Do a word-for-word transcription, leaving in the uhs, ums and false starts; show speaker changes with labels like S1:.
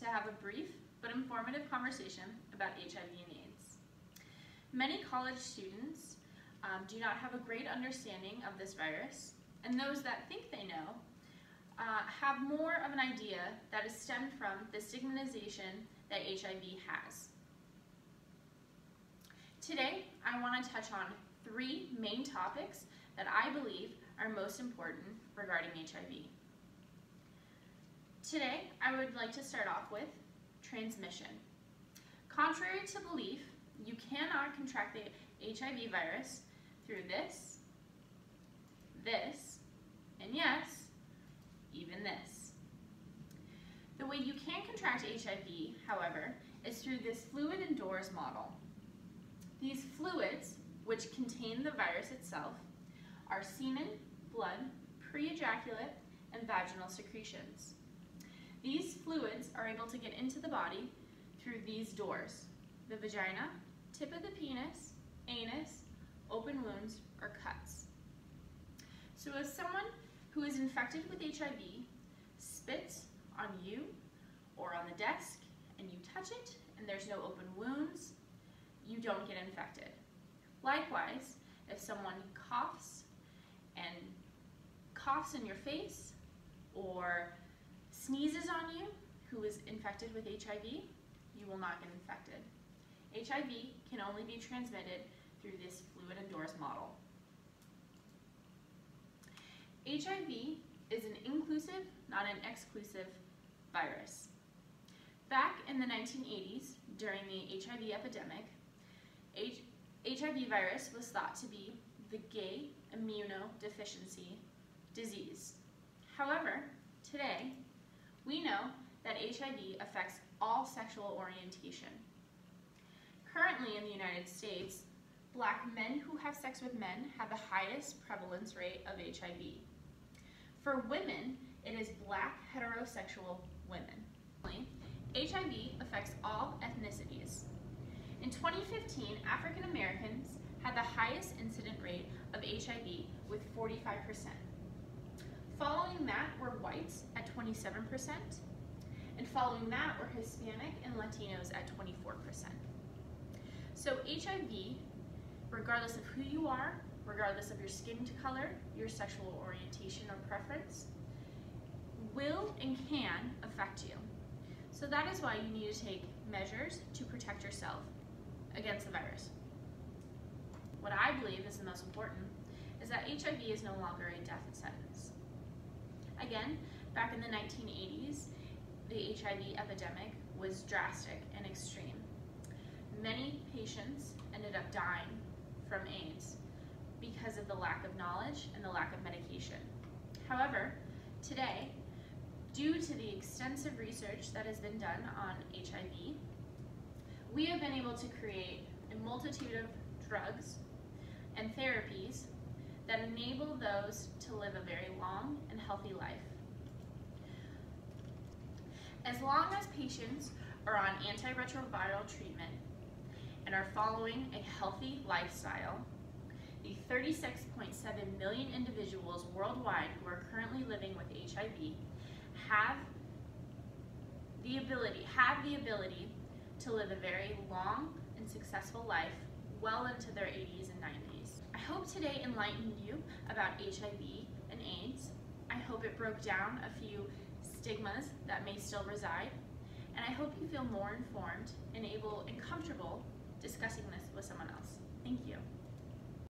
S1: to have a brief but informative conversation about H I V and AIDS. Many college students um, do not have a great understanding of this virus, and those that think they know uh, have more of an idea that is stemmed from the stigmatization that H I V has. Today, I want to touch on three main topics that I believe are most important regarding H I V. Today, I would like to start off with transmission. Contrary to belief, you cannot contract the H I V virus through this, this, and yes, even this. The way you can contract H I V, however, is through this fluid and doors model. These fluids, which contain the virus itself, are semen, blood, pre-ejaculate, and vaginal secretions. These fluids are able to get into the body through these doors: the vagina, tip of the penis, anus, open wounds, or cuts. So if someone who is infected with H I V spits on you or on the desk and you touch it and there's no open wounds, you don't get infected. Likewise, if someone coughs and coughs in your face or sneezes on you who is infected with H I V, you will not get infected. H I V can only be transmitted through this fluid and doors model. H I V is an inclusive, not an exclusive virus. Back in the nineteen eighties, during the H I V epidemic, H HIV virus was thought to be the gay immunodeficiency disease. However, today, we know that H I V affects all sexual orientation. Currently in the United States, Black men who have sex with men have the highest prevalence rate of H I V. For women, it is Black heterosexual women. H I V affects all ethnicities. In twenty fifteen, African Americans had the highest incident rate of H I V with forty-five percent. Following that were whites at twenty-seven percent, and following that were Hispanic and Latinos at twenty-four percent. So H I V, regardless of who you are, regardless of your skin color, your sexual orientation or preference, will and can affect you. So that is why you need to take measures to protect yourself against the virus. What I believe is the most important is that H I V is no longer a death sentence. Again, back in the nineteen eighties, the H I V epidemic was drastic and extreme. Many patients ended up dying from AIDS because of the lack of knowledge and the lack of medication. However, today, due to the extensive research that has been done on H I V, we have been able to create a multitude of drugs and therapies that enable those to live a very long and healthy life. As long as patients are on antiretroviral treatment and are following a healthy lifestyle, the thirty-six point seven million individuals worldwide who are currently living with H I V have the ability, have the ability to live a very long and successful life well into their eighties and nineties. I hope today enlightened you about H I V and AIDS. I hope it broke down a few stigmas that may still reside, and I hope you feel more informed and able and comfortable discussing this with someone else. Thank you.